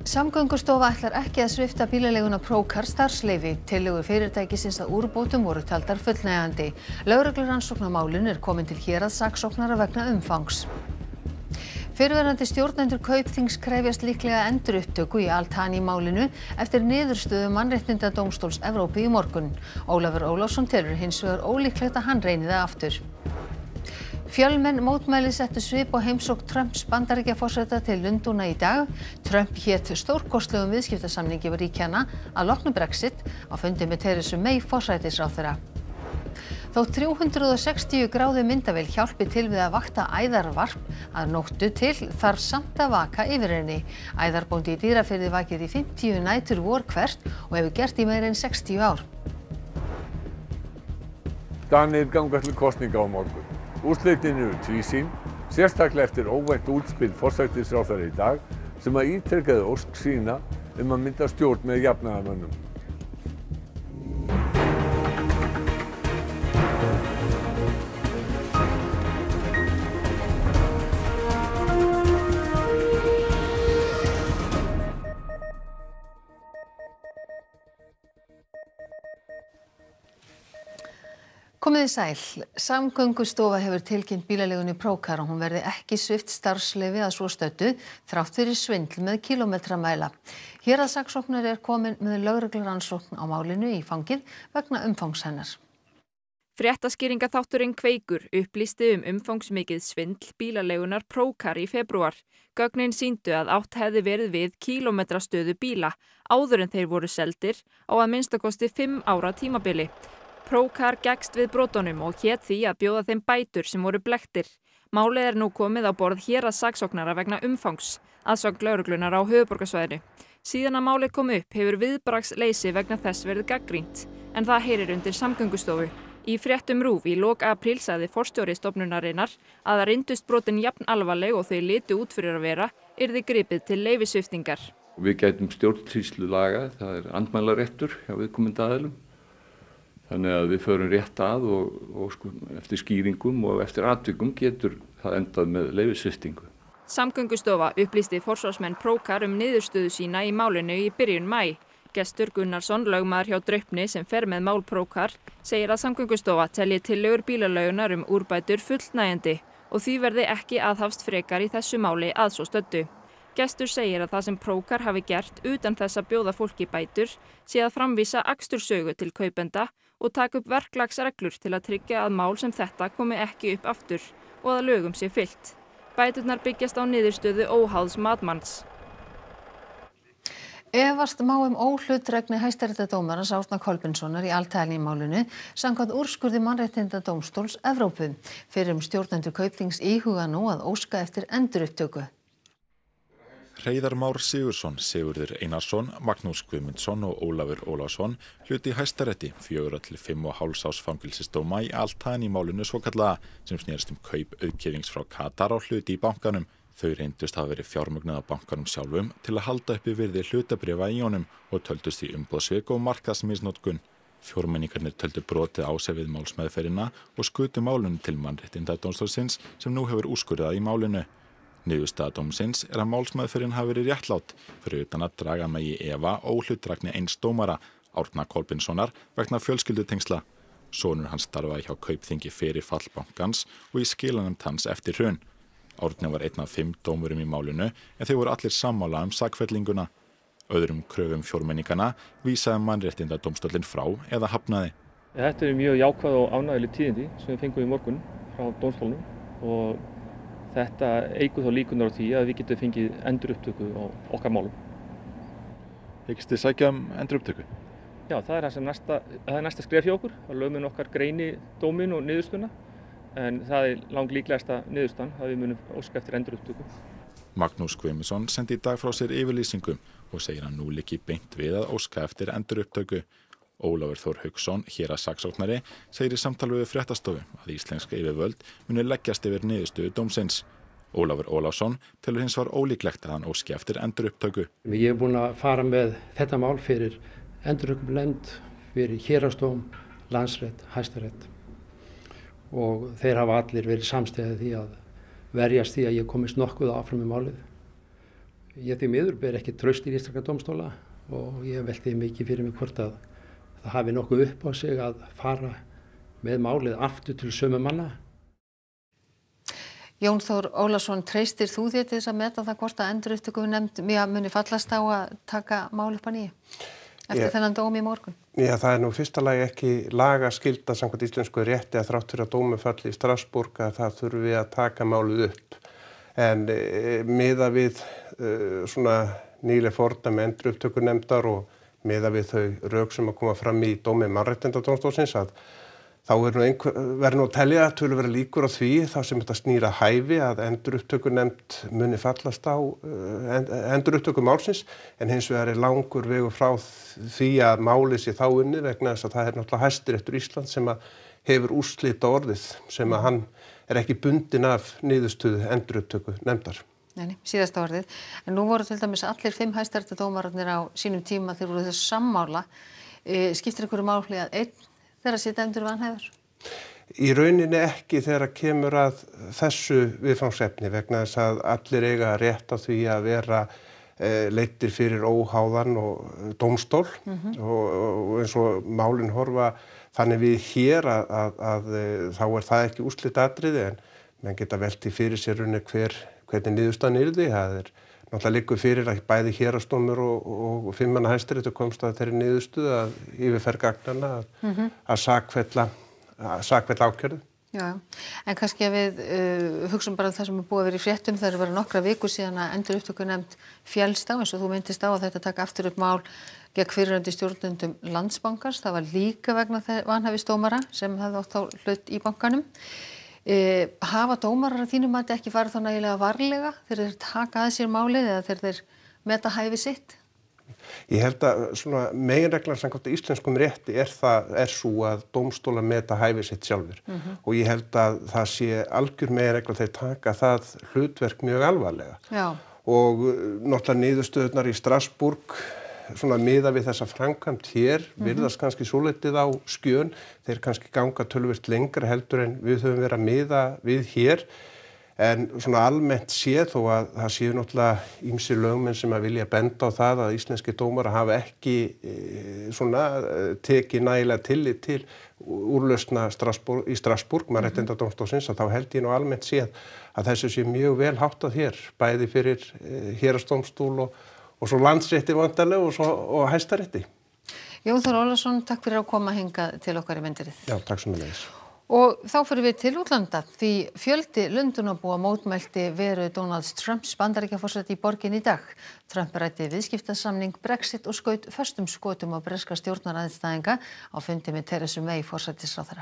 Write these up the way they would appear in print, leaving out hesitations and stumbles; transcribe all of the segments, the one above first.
Samgöngustofa ætlar ekki að svipta bílaleiguna Procar starfsleyfi. Tillögur fyrirtækisins að úrbótum voru taldar fullnægjandi. Lögreglurannsókn á málinu komin til héraðssaksóknara vegna umfangs. Fyrrverandi stjórnendur Kaupþings krefjast líklega endurupptöku í Al-Thani málinu eftir niðurstöðu Mannréttindadómstóls Evrópu í morgun. Ólafur Ólafsson telur hins vegar ólíklegt að hann reyni það aftur. Fjölmenn mótmæli settu svip á heimsókn Trumps Bandaríkjaforseta til Lundúna í dag. Trump hét stórkostlegum viðskiptasamningi við ríkjanna að loknu Brexit á fundi með Theresa May forsætisráðherra. Þótt 360 gráðu myndavél hjálpi til við að vakta æðarvarp að nóttu til þarf samt að vaka yfir henni. Æðarbóndi í Dýrafirði vakið í 50 nætur vor hvert og hefur gert í meira en 60 ár. Danir ganga til kosninga á morgun. Úrslitin eru tvísýn, sérstaklega eftir óvænt útspil forsætisráðherra í dag sem að ítrekaði ósk sína að mynda stjórn með jafnaðarmönnum. Komið þið sæl. Samgöngustofa hefur tilkynnt bílaleigunni Procar að hún verði ekki svipt starfsleyfi að svo stöddu þrátt fyrir svindl með kílómetramæla. Héraðssaksóknari komin með lögreglurannsókn á málinu í fangið vegna umfangs hennar. Fréttaskýringaþátturinn Kveikur upplýsti umfangsmikið svindl bílaleigunar Procar í febrúar. Gögnin sýndu að átt hefði verið við kílómetrastöðu bíla áður en þeir voru seldir á að minnstakosti 5 ára tímabili. Procar gekkst við brotunum og hét því að bjóða þeim bætur sem voru blekktir. Málið nú komið á borð héraðssaksóknara vegna umfangs, að sögn lögreglunar á höfuðborgarsvæðinu. Síðan að málið kom upp hefur viðbragðsleysi vegna þess verið gagnrýnt, en það heyrir undir Samgöngustofu. Í fréttum RÚV í lok apríl sagði forstjóri stofnunarinnar að reyndust brotin jafn alvarleg og þau litu út fyrir að vera, yrði gripið til leyfissviptingar. Við gætum stjórnsýslulaga, það andmælaréttur hjá viðkomandi aðilum. Þannig að við förum rétt að og eftir skýringum og eftir atvikum getur það endað með leyfissviptingu. Samgöngustofa upplýsti forsvarsmenn Procar niðurstöðu sína í málinu í byrjun maí. Gestur Gunnarsson, lögmaður hjá Draupni sem fer með mál Procar, segir að Samgöngustofa telji tillögur bílaleigunnar úrbætur fullnægjandi og því verði ekki aðhafst frekar í þessu máli að svo stöddu. Gestur segir að það sem Procar hafi gert utan þess að bjóða fólki bætur sé að framvísa akstursögu til kaupenda og taka upp verklagsreglur til að tryggja að mál sem þetta komi ekki upp aftur og að lögum sé fylgt. Bæturnar byggjast á niðurstöðu óháðs matmanns. Efast má óhlutdrægni hæstaréttardómarans Árna Kolbeinssonar í Al-Thani málinu samkvæmt úrskurði Mannréttindadómstóls Evrópu. Fyrrum stjórnendur Kaupþings íhuga nú að óska eftir endurupptöku. Hreiðar Már Sigurðsson, Sigurður Einarsson, Magnús Guðmundsson og Ólafur Ólafsson hlutu í Hæstarétti 4 til 5,5 árs fangelsisdóma í Al-Thani málinu svokallaða sem snerist kaup auðkýfings frá Katar á hluti í bankanum. Þau reyndust hafa verið fjármögnuð af bankanum sjálfum til að halda uppi virði hlutabréfa í honum og töldust í umboðssvik og markaðsmisnotkun. Fjórmenningarnir töldu brotið á sig við málsmeðferðina og skutu málinu til Mannréttindadómstólsins sem nú hefur úrskurðað í málinu. Niðurstaða dómsins að málsmeðferðin hafi verið réttlát fyrir utan að draga megi í efa óhlutdrægni eins dómara, Árna Kolbeinssonar, vegna fjölskyldutengsla. Sonur hans starfaði hjá Kaupþingi fyrir fall bankans og í skilanefnd hans eftir hrun. Árni var einn af 5 dómurum í málinu en þeir voru allir sammála sakfellinguna. Öðrum kröfum fjórmenninganna vísaði Mannréttindadómstóllinn frá eða hafnaði. Þetta mjög jákvæð og ánægjuleg tíðindi sem við fengum í morgun frá dómstólnum og þetta eykur þá líkurnar á því að við getum fengið endurupptöku á okkar málum. Hyggst þið sækja endurupptöku? Já, það er næsta skref hjá okkur. Að lögmenn okkar greini dóminn og niðurstuna, en það er langlíklegasta niðurstan að við munum óska eftir endurupptöku. Magnús Guðmundsson sendi í dag frá sér yfirlýsingu og segir að nú liggi beint við að óska eftir endurupptöku. Ólafur Þór Hauksson, héraðssaksóknari, segir í samtali við fréttastofu að íslenska yfirvöld muni leggjast yfir niðurstöðu dómsins. Ólafur Ólafsson telur hins var ólíklegt að hann óski eftir endurupptöku. Ég búinn að fara með þetta mál fyrir endurupptökunefnd, fyrir héraðsdóm, Landsrétt, Hæstarétt og þeir hafa allir verið samstiga því að verjast því að ég komist nokkuð áfram í málið. Ég því miður ber ekki traust í íslenska dómstóla og ég velti mikið fyrir mig hvort að það hafi nokkuð upp á sig að fara með málið aftur til sömu manna. Jón Þór Ólafsson, treystir þú þér til þess að meta það hvort að endurupptökunefnd muni fallast á að taka mál upp að nýju eftir þennan dóm í morgun? Já, það er nú fyrsta lagi ekki lagaskylda samkvæmt íslensku rétti að þrátt fyrir að dómur falli í Strassborg að það þurfi að taka málið upp. En miðað við svona nýleg fordæmi endurupptökunefndar og miðað við þau rök sem að koma fram í dómi Mannréttindadómstólsins að þá verður nú að telja töluverðar líkur á því þá sem þetta snýr að hæfi að endurupptökunefnd muni fallast á endurupptökumálsins en hins vegar er langur vegur frá því að málið sé þá unnið vegna þess að það er náttúrulega Hæstiréttur Íslands sem að hefur úrslita orðið sem að hann er ekki bundinn af niðurstöðu endurupptökunefndar. Nei, síðasta orðið. En nú voru til dæmis allir 5 hæstaréttardómararnir á sínum tíma þeir voru þessu sammála. Skiptir einhverju máli að einn þeirra sé dæmdur vanhæfur? Í rauninni ekki þegar kemur að þessu viðfangsefni vegna þess að allir eiga rétt á því að vera leiddir fyrir óháðan og dómstól og eins og málin horfa þannig við hér að þá er það ekki úrslitaatriði en menn geta velti fyrir sér hvernig niðurstaðan yrði. Það er náttúrulega liggur fyrir að bæði héraðsdómur og 5 manna Hæstiréttur komst að þeirri niðurstöðu að yfirferð gagnanna að sakfella ákærðu. Já, en kannski að við hugsum bara það sem er búið að vera í fréttum, það eru bara nokkra vikur síðan að endurupptökunefnd féllst á eins og þú myndist á að þetta taka aftur upp mál gegn fyrrverandi stjórnendum Landsbankans. Það var líka vegna vanhæfisdómara sem hefði átt á hlut í bankanum. Hafa dómarar að þínum mati ekki farið þá nægilega varlega þegar þeir taka að sér málið eða þegar þeir meta hæfi sitt? Ég held að svona meginreglan samkvæmt íslenskum rétti er svo að dómstólar meta hæfi sitt sjálfur og ég held að það sé algjör meginregla þeir taka það hlutverk mjög alvarlega. Já. Og náttúrulega niðurstöðurnar í Strassborg svona miða við þessa framkvæmd hér virðast kannski svolítið á skjön, þeir kannski ganga töluvert lengra heldur en við höfum verið að miða við hér. En svona almennt séð þó að það séu náttúrulega ýmsir lögmenn sem að vilja benda á það að íslenski dómarar hafa ekki tekið nægilega tillit til úrlausna í Strassborg, Mannréttindadómstólsins, að þá held ég nú almennt séð að þessu sé mjög vel háttað hér, bæði fyrir héraðsdómstól og svo Landsrétti vantarlega og Hæstarétti. Jón Þór Ólafsson, takk fyrir að koma hingað til okkar í Myndirið. Já, takk sömuleiðis. Og þá fyrir við til útlanda því fjöldi Lundúnabúa mótmælti veru Donalds Trumps Bandaríkjaforseta í borginni í dag. Trump ræddi viðskiptasamning Brexit og skaut föstum skotum á breska stjórnarandstæðinga á fundi með Theresa May forsætisráðherra.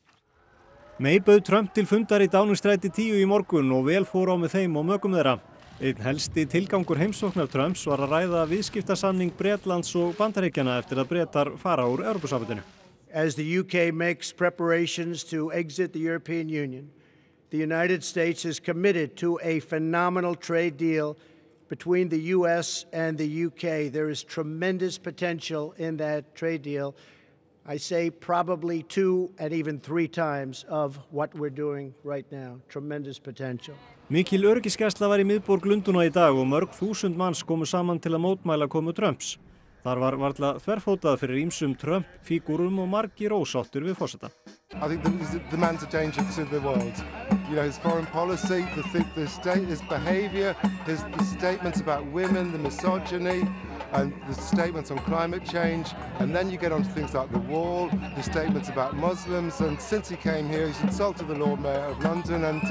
May bauð Trump til fundar í Downing Street 10 í morgun og vel fór á með þeim og mögum þeirra. Einn helsti tilgangur heimsóknar Trumps var að ræða viðskiptasamning Bretlands og Bandaríkjanna eftir að Bretar fara úr Evrópusambandinu. As the UK makes preparations to exit the European Union, the United States is committed to a phenomenal trade deal between the US and the UK. There is tremendous potential in that trade deal. I say probably 2 and even 3 times of what we're doing right now. Tremendous potential. Mikil öryggisgæsla var í miðborg Lundúna í dag og mörg þúsund manns komu saman til að mótmæla komu Trumps. Þar var varla þverfótað fyrir ýmsum Trump-fígúrum og margir ósáttir við forseta. I think the man's a danger to the world. You know, his foreign policy, his behaviour, the statements about women, the misogyny, and the statements on climate change. And then you get on to things like the wall, the statements about Muslims. And since he came here, he's insulted the Lord Mayor of London, and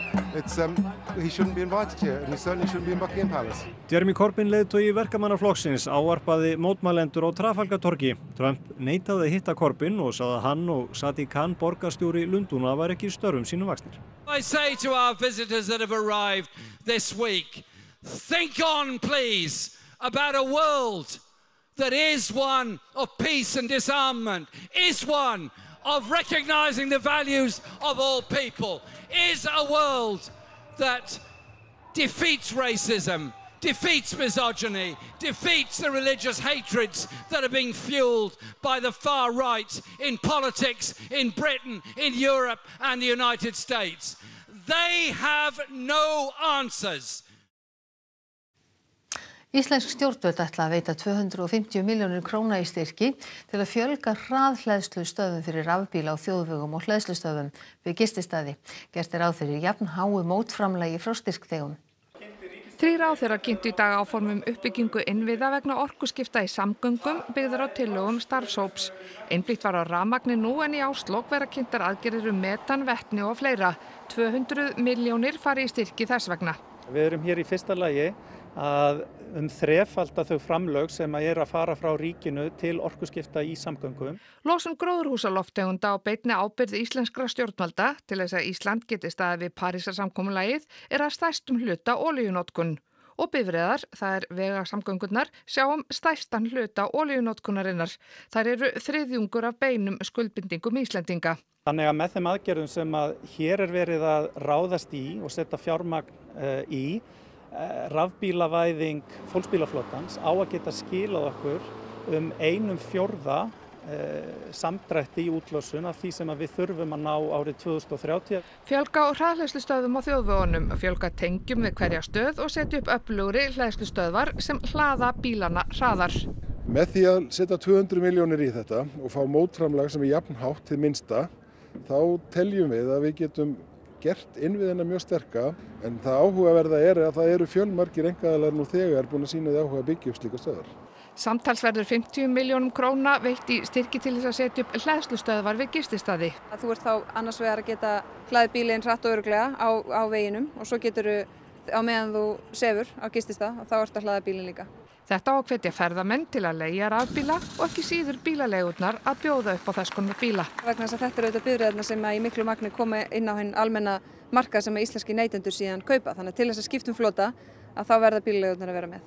he shouldn't be invited here, and he certainly shouldn't be in Buckingham Palace. Jeremy Corbyn, leiðtogi verkamannaflokksins, ávarpaði mótmælendur á Trafalgartorgi. Trump neitaði að hitta Corbyn og sagði að hann og Sadiq Khan, borgarstjóri Lundúna, var ekki störfum sínum vaxnir. I say to our visitors that have arrived this week, think on, please, about a world that is one of peace and disarmament, is one of recognizing the values of all people, is a world that defeats racism, defeats misogyny, defeats the religious hatreds that are being fueled by the far right in politics, in Britain, in Europe and the United States. They have no answers. Íslensk stjórnvöld ætla að veita 250 milljónir króna í styrki til að fjölga hraðhleðslustöðvum fyrir rafbíla á þjóðvegum og hleðslustöðvum við gististaði. Gert ráð fyrir jafn háu mótframlagi frá styrkþegum. 3 ráðherrar kynntu í dag áform uppbyggingu innviða vegna orkuskipta í samgöngum byggðar á tillögum starfshóps. Einblínt var á rafmagni nú en í árslok verða kynntar aðgerðir metan, vetni og fleira. 200 milljónir fari í styrki þess vegna. Við erum hér í fyrsta lagi að þrefalda þau framlög sem að fara frá ríkinu til orkuskipta í samgöngum. Losun gróðurhúsalofttegunda á beinni ábyrgð íslenskra stjórnvalda til þess að Ísland geti staðið við Parísarsamkomulagið að stærstum hluta olíunotkun. Og bifreiðar, það vegasamgöngurnar, sjá stærstan hluta olíunotkunarinnar. Þær eru þriðjungur af beinum skuldbindingum Íslendinga. Þannig að með þeim aðgerðum sem að hér verið að ráðast í og setja fjármagn í, rafbílavæðing fólksbílaflotans á að geta skilað okkur 1/4 samdrætti í útlosun af því sem að við þurfum að ná árið 2030. Fjölga á hraðhleðslustöðvum á þjóðvegunum, fjölga tengjum við hverja stöð og setja upp öflugri hleðslustöðvar sem hlaða bílana hraðar. Með því að setja 200 milljónir í þetta og fá mótframlag sem jafn hátt til minnsta, þá teljum við að við getum gert innviðina mjög sterka, en það áhugaverða að það eru fjölmargir einkaaðilar nú þegar búin að sýna því áhuga að byggja upp slíka stöðvar. Samtals verður 50 milljónum króna veitt í styrki til þess að setja upp hleðslustöðvar við gististaði. Þú ert þá annars vegar að geta hlaðið bílinn hratt og örugglega á veginum og svo geturðu á meðan þú sefur á gististað og þá ertu að hlaða bílinn líka. Þetta á að hvetja ferðamenn til að leigja rafbíla og ekki síður bílaleigurnar að bjóða upp á þess konar bíla. Vegna þess að þetta eru auðvitað bifreiðarnar sem í miklu magni koma inn á hinn almenna markað sem íslenski neytendur síðan kaupa. Þannig að til þess að skipta flota að þá verða bílaleigurnar að vera með.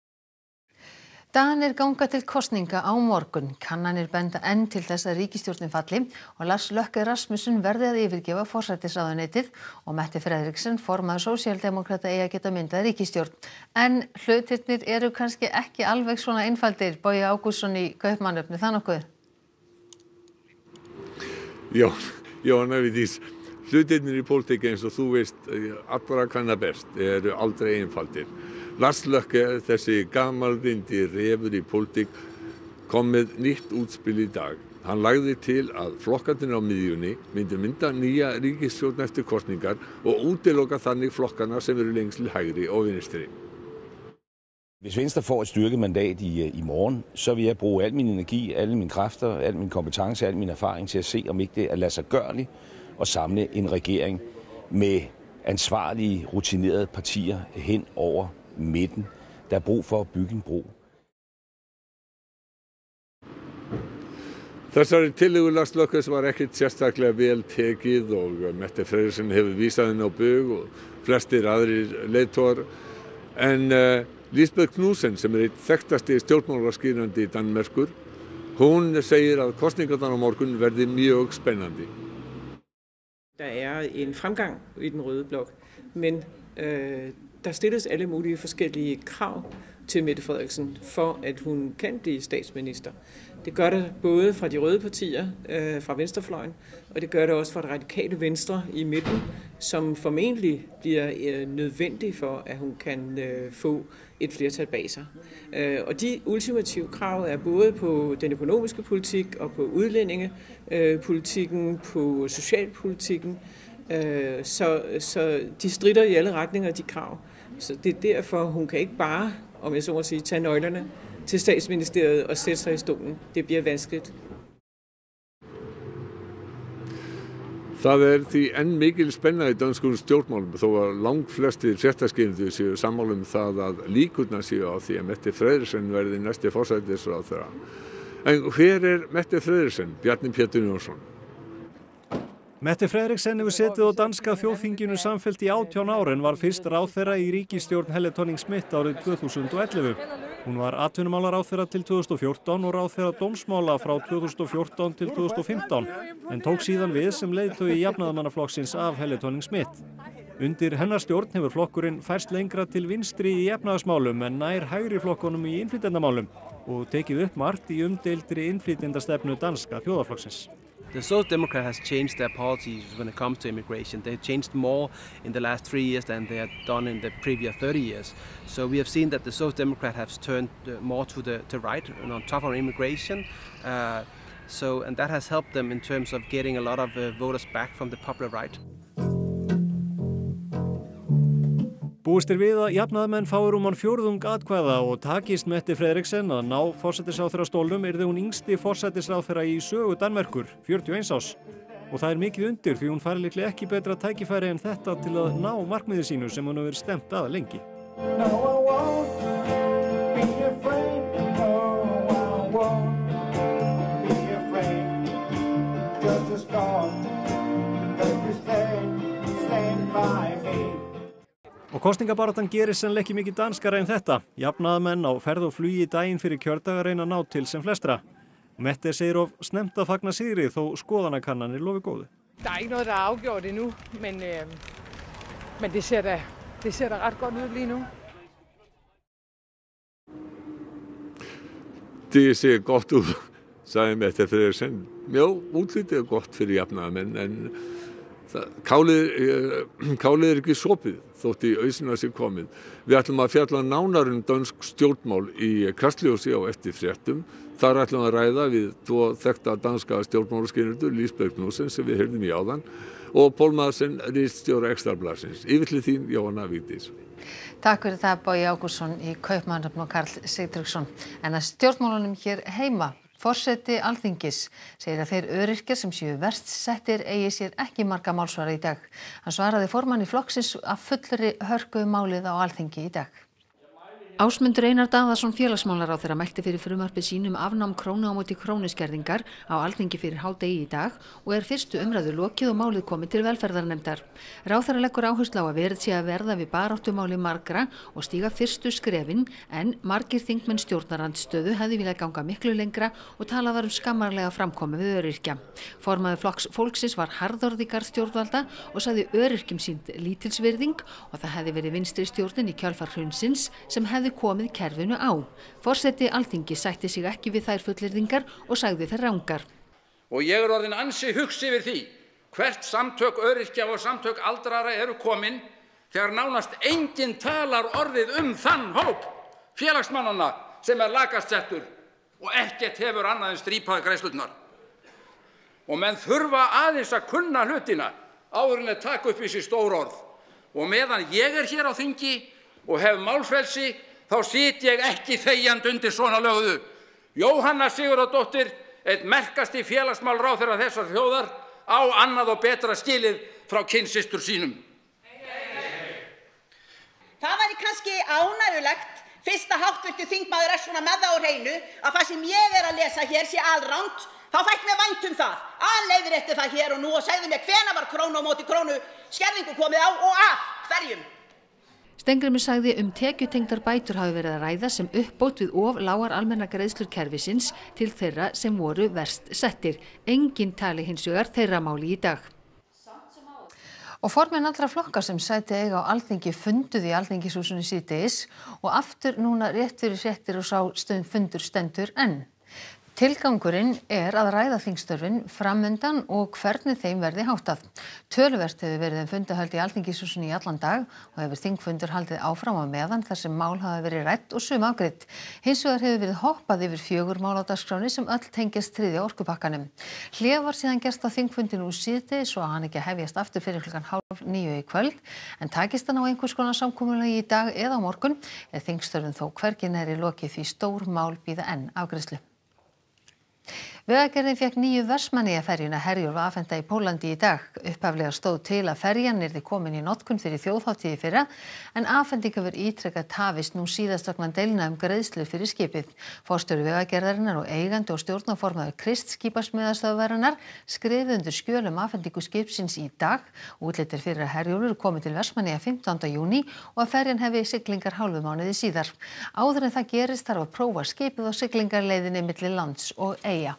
Danir ganga til kosninga á morgun. Kannanir benda enn til þess að ríkisstjórnin falli og Lars Løkke Rasmussen verði að yfirgefa forsætisráðuneytið og Mette Frederiksen, formaður sósíaldemókrata, eigi að geta myndað ríkisstjórn. En hlutirnir eru kannski ekki alveg svona einfaldir. Bogi Ágústsson í Kaupmannahöfn, það nokkuð? Jóhanna Vigdís, hlutirnir í pólitík eins og þú veist allra kanna best eru aldrei einfaldir. Lars Løkke, þessi gamalvindi refur í pólitík, kom með nýtt útspil í dag. Hann lagði til að flokkarnir á miðjunni myndu mynda nýja ríkisstjórn eftir kosningar og útiloka þannig flokkana som eru længst til højre og venstre. Hvis Venstre får et styrket mandat i morgen, så vil jeg bruge al min energi, alle mine kræfter, al min kompetence, al min erfaring til at se, om ikke det er ladsiggørligt at samle en regering med ansvarlige, rutinerede partier hen over midten. Der er brug for at bygge en bro. Þessari tillögu Lars Løkkes var ekkert sérstaklega vel tekið og Mette Frederiksen hefur vísað henni á bug og flestir aðrir leiðtogar. En Lisbeth Knudsen, som einn þekktasti stjórnmálaskýrandi í Danmerkur, hún segir að kosningarnar á morgun verði mjög spennandi. Der en fremgang i den røde blok, men der stilles alle mulige forskellige krav til Mette Frederiksen for at hun kan blive statsminister. Det gør det både fra de røde partier, fra venstrefløjen, og det gør det også fra det radikale venstre i midten, som formentlig bliver nødvendigt for at hun kan få et flertal bag sig. Og de ultimative krav er både på den økonomiske politik og på udlændingepolitikken, på socialpolitikken, så de stritter i alle retninger, de krav. Så det er derfor, hun kan ikke bare, om jeg så må sige, tage nøglerne til statsministeriet og sætte sig i stolen. Det bliver vanskeligt. Það því enn mikil spenna í dönskum stjórnmálum þó að langflestir fréttaskýrendur séu sammála það að líkurnar séu á því að Mette Frederiksen verði næsti forsætisráðherra. En hver Mette Frederiksen? Bjarni Pétur Jónsson. Mette Frederiksen hefur setið á danska þjóðþinginu samfellt í 18 ár en var fyrst ráðherra í ríkisstjórn Helle Thorning-Schmidt árið 2011. Hún var atvinnumálaráðherra til 2014 og ráðherra dómsmála frá 2014 til 2015 en tók síðan við sem leiðtogi jafnaðarmannaflokksins af Helle Thorning-Schmidt. Undir hennar stjórn hefur flokkurinn færst lengra til vinstri í efnahagsmálum en nær hægri flokkunum í innflytjendamálum og tekið upp margt í umdeildri innflytjendastefnu danska þjóðarflokksins. The Social Democrats has changed their policies when it comes to immigration. They've changed more in the last 3 years than they had done in the previous 30 years. So we have seen that the Social Democrat has turned more to the right and on top of immigration. And that has helped them in terms of getting a lot of voters back from the popular right. Búist við að jafnaðarmenn fái rúman fjórðung atkvæða og takist Mette Frederiksen að ná forsætisráðherrastólnum yrði hún yngsti forsætisráðherra í sögu Danmerkur, 41 árs. Og það mikið undir því hún fær líklega ekki betra tækifæri en þetta til að ná markmiði sínu sem hún hefur stefnt að lengi. Og kosningabaráttan gerist sennilega ekki mikið danskara en þetta. Jafnaðarmenn á ferð og flugi daginn fyrir kjördag reyna að ná til sem flestra. Mette segir of snemmt að fagna sigri þó skoðanakannanir lofi góðu. Der ikke noget, der afgjort endnu, men det ser da ret godt ud lige nu. Det ser gott ut, sagði Mette Frederiksen. Já, útlitið gott fyrir jafnaðarmenn, en kálið ekki sopið þótt í ausuna sé komið. Við ætlum að fjalla nánar dönsk stjórnmál í Kastljósi á eftir fréttum. Þar ætlum að ræða við tvo þekkta danska stjórnmálaskýrendur, Lisbeth Knudsen sem við heyrðum í áðan og Pól Madsen, ritstjóra Ekstrablaðsins. Yfir til þín, Jóhanna Vigdís. Takk fyrir það, Bogi Ágústsson í Kaupmannahöfn og Karl Sigtryggsson. En að stjórnmálunum hér heima. Forseti Alþingis segir að þeir öryrkjar sem séu verst settir eigi sér ekki marga málsvara í dag. Hann svaraði formanni flokksins af fullri hörku málið á Alþingi í dag. Ásmundur Einar Daðarsson félagsmálaráðherra mælti fyrir frumvarpi sínu afnám krónu á móti krónuskerðingar á Alþingi fyrir hádegi í dag og fyrstu umræðu lokið og málið komið til velferðarnefndar. Ráðherra leggur áherslu á að verið sé að verða við baráttumáli margra og stíga fyrstu skrefin en margir þingmenn stjórnarandstöðu hefði viljað ganga miklu lengra og talað var skammarlega framkomu við öryrkja. Formaður Flokks fólksins var harðorð í garð stjórnvalda og sagði öryrkjum sýnd lítilsvirðing og það hefði verið vinstri stjórnin í kjölfar hrunsins sem hefði komið kerfinu á. Forseti Alþingis sætti sig ekki við þær fullyrðingar og sagði þær rangar. Og ég orðinn ansi hugsi yfir því hvert samtök öryrkja og samtök aldrara eru komin þegar nánast enginn talar orðið þann hóp félagsmannanna sem lakast settur og ekkert hefur annað en strípaði greiðslurnar. Og menn þurfa aðeins að kunna hlutina áður en að taka upp í sig stór orð. Og meðan ég hér á þingi og hef málfrelsi þá sit ég ekki þegjandi undir svona lögðu. Jóhanna Sigurðardóttir, einn merkasti félagsmálaráðherra þessar þjóðar, á annað og betra skilið frá kynsystur sínum. Það væri kannski ánægjulegt, fyrst að háttvirtur þingmaður svona með það á hreinu, að það sem ég að lesa hér sé alrangt, þá þætti mér vænt það. Leiðrétti það hér og nú og segðu mér hvenær var krónu á móti krónu skerðingu komið á og af hverjum. Steingrímur sagði tekjutengdar bætur hafi verið að ræða sem uppbót við of lágar almennar greiðslur kerfisins til þeirra sem voru verst settir. Enginn tali hins vegar þeirra máli í dag. Og formenn allra flokka sem sæti eiga á Alþingi funduðu í Alþingishúsinu síðdegis og aftur núna rétt fyrir fréttir og sá fundur stendur enn. Tilgangurinn að ræða þingstörfin framundan og hvernig þeim verði háttað. Töluvert hefur verið fundahöld í Alþingishúsinu í allan dag og hefur þingfundur haldið áfram á meðan þar sem mál hafa verið rædd og sum afgreidd. Hins vegar hefur verið hoppað yfir 4 mál á dagskráni sem öll tengjast 3. orkupakkanum. Hlé var síðan gert á þingfundinu síðdegis svo að hann ekki hefjast aftur fyrir klukkan 8:30 í kvöld, en takist hann á einhvers konar samkomulagi í dag eða á morgun þingstörfin þó hvergi nærri lokið því stór mál bíða enn afgreiðslu. Vegagerðin fékk nýju Vestmannaeyjaferjuna Herjólf afhenta í Pólandi í dag. Upphaflega stóð til að ferjan yrði komin í notkun fyrir þjóðhátíð í fyrra, en afhending hefur ítrekað tafist nú síðast vegna deilna greiðslu fyrir skipið. Forstjóri Vegagerðarinnar og eigandi og stjórnarformaður Krist skipasmíðastöðvarinnar skrifuðu undir skjöl afhendingu skipsins í dag. Útlit fyrir að Herjólfur komi til Vestmannaeyja 15. júní og að ferjan hefi siglingar hálfu mánuði síðar. Áður en það gerist þarf að prófa skipið og siglingarleiðinni milli lands og eyja.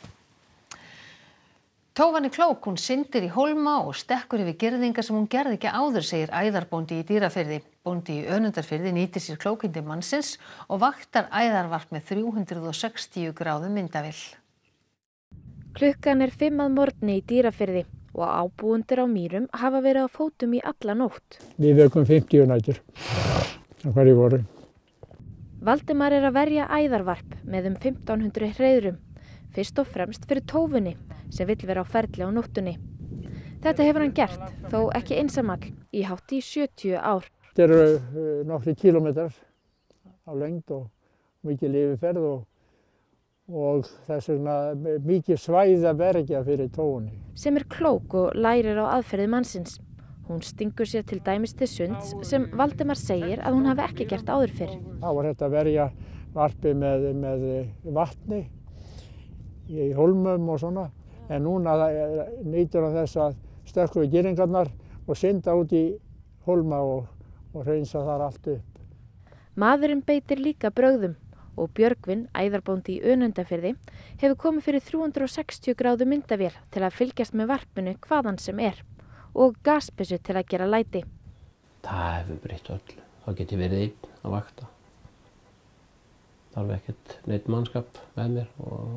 Tófan klók, hún syndir í hólma og stekkur yfir girðingar sem hún gerði ekki áður, segir æðarbóndi í Dýrafirði. Bóndi í Önundarfirði nýtir sér klókindi mannsins og vaktar æðarvarp með 360 gráðu myndavél. Klukkan 5 að morgni í Dýrafirði og ábúendur á Mýrum hafa verið á fótum í alla nótt. Við vökum 50 nætur á hverju voru. Valdimar að verja æðarvarp með 1500 hreiðrum, fyrst og fremst fyrir tófunni sem vill vera á ferli á nóttunni. Þetta hefur hann gert, þó ekki einsamall, í hátt í 70 ár. Þetta eru nokkri kílómetrar á lengd og mikil yfirferð og þess vegna mikið svæði að verja fyrir tófunni. Sem klók og lærir á aðferði mannsins. Hún stingur sér til dæmis til sunds sem Valdimar segir að hún hafi ekki gert áður fyrr. Þá var þetta að verja varpið með vatni í hólmum og svona. En núna nýtur hann þess að stökkva við girðingarnar og synda út í hólma og hreinsa þar allt upp. Maðurinn beitir líka brögðum og Björgvin, æðarbóndi í Önundarfirði, hefur komið fyrir 360 gráðu myndavél til að fylgjast með varpinu hvaðan sem og gasbyssu til að gera læti. Það hefur breytt öllu. Þá get ég verið einn að vakta. Þarf ekkert neitt mannskap með mér.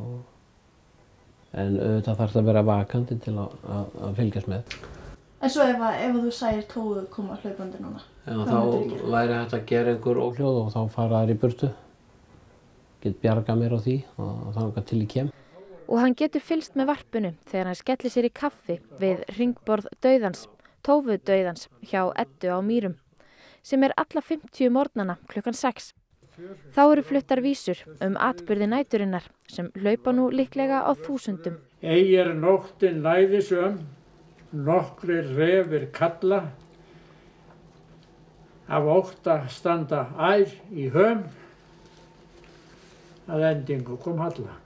En auðvitað þarf það að vera vakandi til að fylgjast með. En svo ef þú sæir tófu koma hlaupandi núna? Já, þá væri hægt að gera einhver óhljóð og þá fara þær í burtu. Get bjarga mér á því og þangað til ég kem. Og hann getur fylgst með varpinu þegar hann skellir sér í kaffi við hringborð dauðans, tófu dauðans hjá Eddu á Mýrum, sem alla 50 morgnana klukkan 6. Þá eru fluttar vísur atburði næturinnar sem hlaupa nú líklega á þúsundum. Ei nóttin læðisöm, nokkrir refir kalla, af ótta standa ær í höm, að endingu kom halla.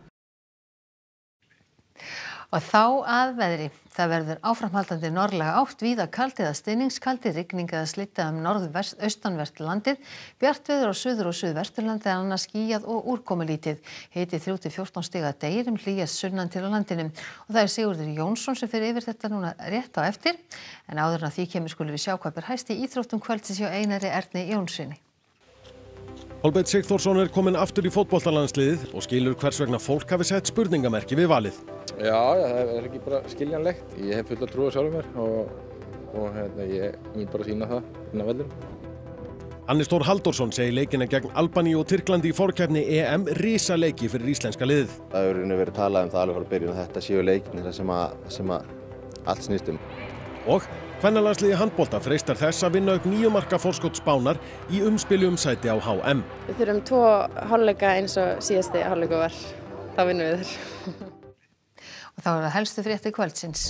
Og þá að veðri. Það verður áframhaldandi norðlæga átt, víða kaldi eða stinningskaldi, rigning eða slydda norðaustanvert landið, bjart veður á suður- og suðvesturlandi en annars skýjað og úrkomulítið. Hiti 3–14 stig að deginum, hlýjast sunnan til á landinu. Og það Sigurður Jónsson sem fer yfir þetta núna rétt á eftir. En áður en að því kemur skulum við sjá hvað ber hæst í íþróttum kvöldsins hjá Einari Erni Jónssoni. Kolbeinn Sigþórsson kominn aftur í fótboltalandsliðið og skilur hvers vegna fólk hafi sett spurningamerki við valið. Já, það ekki bara skiljanlegt. Ég hef fulla trú á sjálfum mér og ég mun bara sýna það inn á vellinum. Hannes Þór Halldórsson segir leikina gegn Albaníu og Tyrklandi í forkeppni EM risaleiki fyrir íslenska liðið. Það hefur verið talað það alveg frá byrjun að þetta séu leikirnir sem allt snýst Og kvennalandsliðið í handbolta freistar þess að vinna upp 9 marka forskot Spánar í umspili sæti á HM. Við þurfum 2 hálfleika eins og síðasti hálfleikur var. Þá vinnum við þeir. Og þá það helstu fréttir kvöldsins.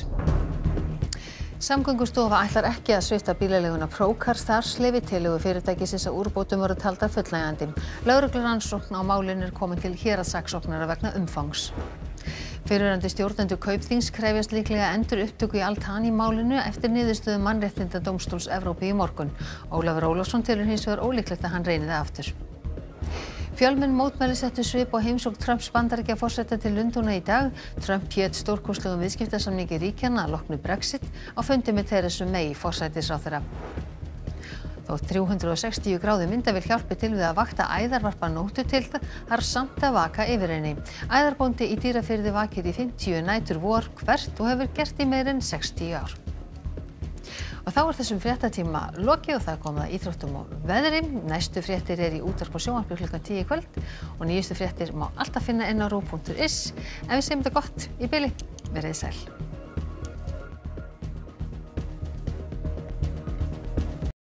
Samgöngustofa ætlar ekki að svipta bílaleiguna Procar starfsleyfi. Tillögur fyrirtækisins að úrbótum voru taldar fullnægjandi. Lögreglurannsókn á málinu komin til héraðssaksóknara vegna umfangs. Fyrrverandi stjórnendur Kaupþings krefjast líklega endurupptöku í Al-Thani málinu eftir niðurstöðu Mannréttindadómstóls Evrópu í morgun. Ólafur Ólafsson telur hins vegar ólíklegt að hann reyni það aftur. Fjölmenn mótmæli settu svip á heimsókn Trumps Bandaríkjaforseta til Lundúna í dag. Trump hét stórkostlegum viðskiptasamningi ríkjanna að loknu Brexit á fundi með Theresa May forsætisráðherra. Þótt 360 gráðu myndavél hjálpi til við að vakta æðarvarpa nóttu til þarf samt að vaka yfir henni. Æðarbóndi í Dýrafirði vakir í 50 nætur vor hvert og hefur gert í meira en 60 ár. Og þá þessum fréttatíma lokið og það komið að íþróttum og veðri. Næstu fréttir í útvarpi og sjónvarpi klukkan 10 í kvöld og nýjustu fréttir má alltaf finna inn á ruv.is. En við segjum þetta gott í bili. Verið sæl.